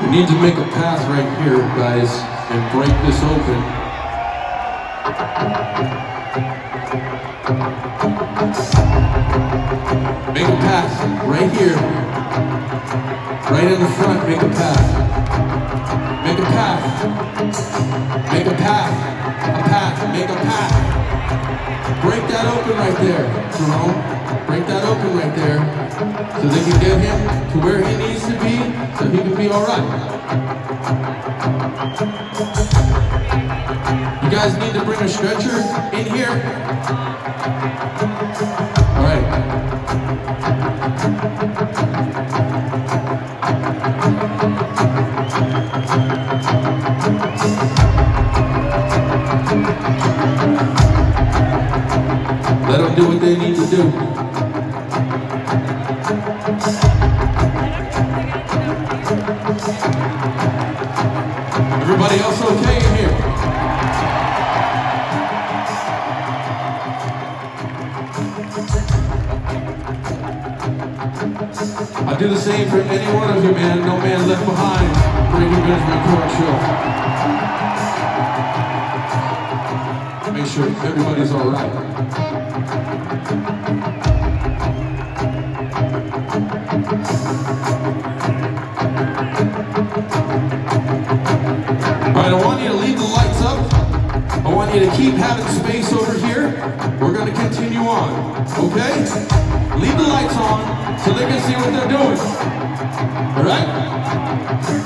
We need to make a path right here, guys, and break this open. Make a path right here. Right in the front, make a path. Make a path. Make a path. A path. Make a path. Break that open right there, Jerome. Break that open right there so they can get him to where he needs to be so he can be all right. You guys need to bring a stretcher in here. All right. Let them do what they need to do. Everybody else okay in here? I do the same for any one of you, man. No man left behind. Breaking Benjamin Court Show. Make sure everybody's all right. Alright, I want you to leave the lights up. I want you to keep having space over here. We're going to continue on, okay? Leave the lights on so they can see what they're doing. Alright?